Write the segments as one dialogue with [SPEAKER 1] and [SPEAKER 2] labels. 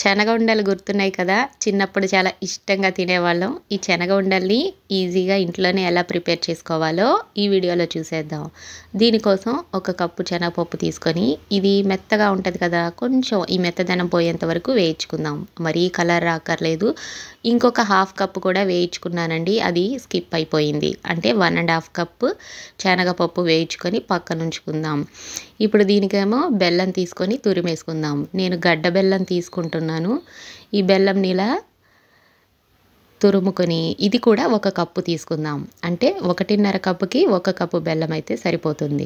[SPEAKER 1] శనగ ఉండలు గుర్తున్నాయి కదా! చిన్నప్పుడు చాలా ఇష్టంగా తినేవాళ్ళం. ఈ శనగ ఉండల్ని ఈజీగా ఇంట్లోనే ఎలా ప్రిపేర్ చేసుకోవాలో ఈ వీడియోలో చూసేద్దాం. దీనికోసం ఒక కప్పు శనగపప్పు తీసుకొని, ఇది మెత్తగా ఉంటది కదా! కొంచెం ఈ మెత్తదనం పోయేంత వరకు వేయించుకుందాం. మరీ కలర్ రాక్కర్లేదు. ఇంకొక హాఫ్ కప్పు కూడా వేయించుకున్నానండి. అది స్కిప్ అయిపోయింది. అంటే 1½ కప్పు శనగపప్పు వేయించుకొని పక్కనుంచుకుందాం. ఇప్పుడు దీనికేమో బెల్లం తీసుకొని తురిమేసుకుందాం. నేను గడ్డ బెల్లం తీసుకుంటున్నాను. ఈ బెల్లంని ఇలా తురుముకొని ఇది కూడా ఒక కప్పు తీసుకుందాం. అంటే 1½ కప్పుకి 1 కప్పు బెల్లం అయితే సరిపోతుంది.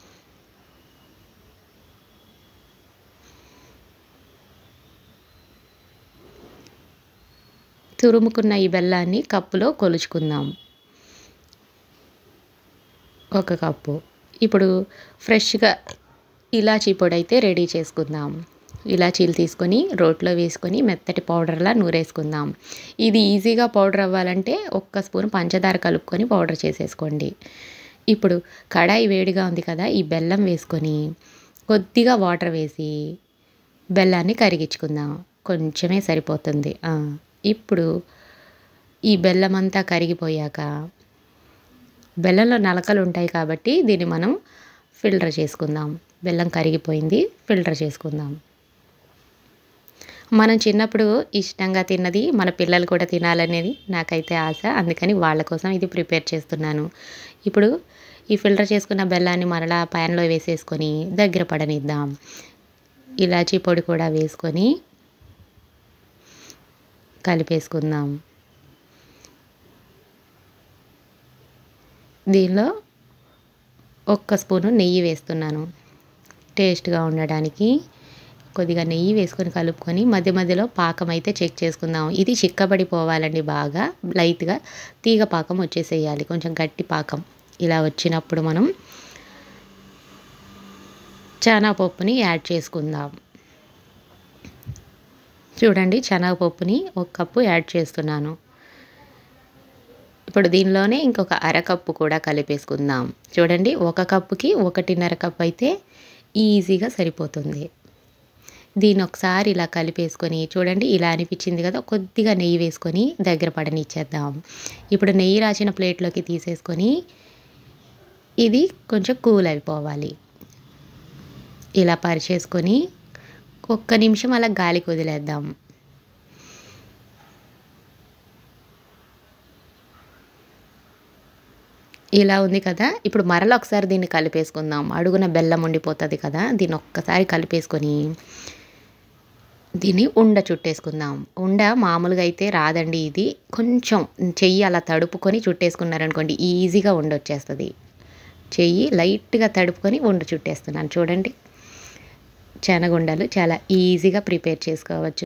[SPEAKER 1] తురుముకున్న ఈ బెల్లాన్ని కప్పులో కొలుచుకుందాం. 1 కప్పు. ఇప్పుడు ఫ్రెష్‌గా ఇలాచీ పొడి అయితే రెడీ చేసుకుందాం. ఇలాచీలు తీసుకొని రోట్లో వేసుకొని మెత్తటి పౌడర్లా నూరేసుకుందాం. ఇది ఈజీగా పౌడర్ అవ్వాలంటే ఒక్క స్పూన్ పంచదార కలుపుకొని పౌడర్ చేసేసుకోండి. ఇప్పుడు కడాయి వేడిగా ఉంది కదా! ఈ బెల్లం వేసుకొని కొద్దిగా వాటర్ వేసి బెల్లాన్ని కరిగించుకుందాం. కొంచెమే సరిపోతుంది. ఇప్పుడు ఈ బెల్లం అంతా కరిగిపోయాక బెల్లంలో నలకలు ఉంటాయి కాబట్టి దీన్ని మనం ఫిల్టర్ చేసుకుందాం. బెల్లం కరిగిపోయింది. ఫిల్టర్ చేసుకుందాం. మనం చిన్నప్పుడు ఇష్టంగా తిన్నది మన పిల్లలు కూడా తినాలనేది నాకైతే ఆశ. అందుకని వాళ్ళ కోసం ఇది ప్రిపేర్ చేస్తున్నాను. ఇప్పుడు ఈ ఫిల్టర్ చేసుకున్న బెల్లాన్ని మరలా ప్యాన్లో వేసేసుకొని దగ్గర పడనిద్దాం. ఇలాచీ పొడి కూడా వేసుకొని కలిపేసుకుందాం. దీనిలో 1 స్పూను నెయ్యి వేస్తున్నాను. టేస్ట్‌గా ఉండడానికి కొద్దిగా నెయ్యి వేసుకొని కలుపుకొని మధ్య మధ్యలో పాకం అయితే చెక్ చేసుకుందాం. ఇది చిక్కబడిపోవాలండి బాగా. లైట్‌గా తీగ పాకం వచ్చేసేయాలి. కొంచెం గట్టి పాకం. ఇలా వచ్చినప్పుడు మనం శనగపప్పుని యాడ్ చేసుకుందాం. చూడండి శనగపప్పుని 1 కప్పు యాడ్ చేస్తున్నాను. ఇప్పుడు దీనిలోనే ఇంకొక అరకప్పు కూడా కలిపేసుకుందాం. చూడండి 1 కప్పుకి 1½ కప్పు అయితే ఈజీగా సరిపోతుంది. దీన్ని ఒకసారి ఇలా కలిపేసుకొని చూడండి ఇలా అనిపించింది కదా! కొద్దిగా నెయ్యి వేసుకొని దగ్గర పడనిచ్చేద్దాం. ఇప్పుడు నెయ్యి రాసిన ప్లేట్లోకి తీసేసుకొని ఇది కొంచెం కూల్ అయిపోవాలి. ఇలా పరిచేసుకొని 1 నిమిషం అలా గాలికి వదిలేద్దాం. ఇలా ఉంది కదా! ఇప్పుడు మరలా ఒకసారి దీన్ని కలిపేసుకుందాం. అడుగున బెల్లం ఉండిపోతుంది కదా! దీన్ని ఒక్కసారి కలిపేసుకొని దీన్ని ఉండ చుట్టేసుకుందాం. ఉండ మామూలుగా అయితే రాదండి ఇది. కొంచెం చెయ్యి అలా తడుపుకొని చుట్టేసుకున్నారనుకోండి ఈజీగా ఉండొచ్చేస్తుంది. చెయ్యి లైట్‌గా తడుపుకొని ఉండ చుట్టేస్తున్నాను. చూడండి శనగుండలు చాలా ఈజీగా ప్రిపేర్ చేసుకోవచ్చు.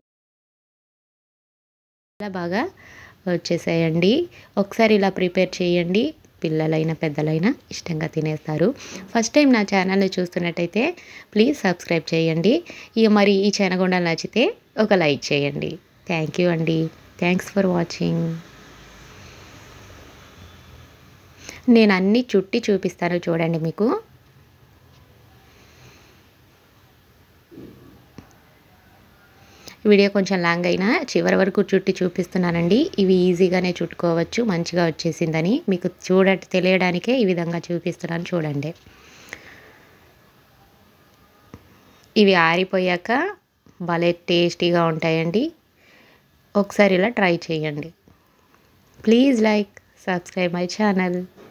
[SPEAKER 1] చాలా బాగా వచ్చేసాయండి. ఒకసారి ఇలా ప్రిపేర్ చేయండి. పిల్లలైనా పెద్దలైనా ఇష్టంగా తినేస్తారు. ఫస్ట్ టైం నా ఛానల్ని చూస్తున్నట్టయితే ప్లీజ్ సబ్స్క్రైబ్ చేయండి. మరి ఈ శనగుండలు నచ్చితే ఒక లైక్ చేయండి. థ్యాంక్ యూ అండి. Thanks for watching. నేను అన్నీ చుట్టి చూపిస్తాను చూడండి మీకు. వీడియో కొంచెం లాంగ్ అయినా చివరి వరకు చుట్టి చూపిస్తున్నానండి. ఇవి ఈజీగానే చుట్టుకోవచ్చు. మంచిగా వచ్చేసిందని మీకు తెలియడానికే ఈ విధంగా చూపిస్తున్నాను చూడండి. ఇవి ఆరిపోయాక భలే టేస్టీగా ఉంటాయండి. ఒకసారి ఇలా ట్రై చేయండి. Please like, subscribe my channel.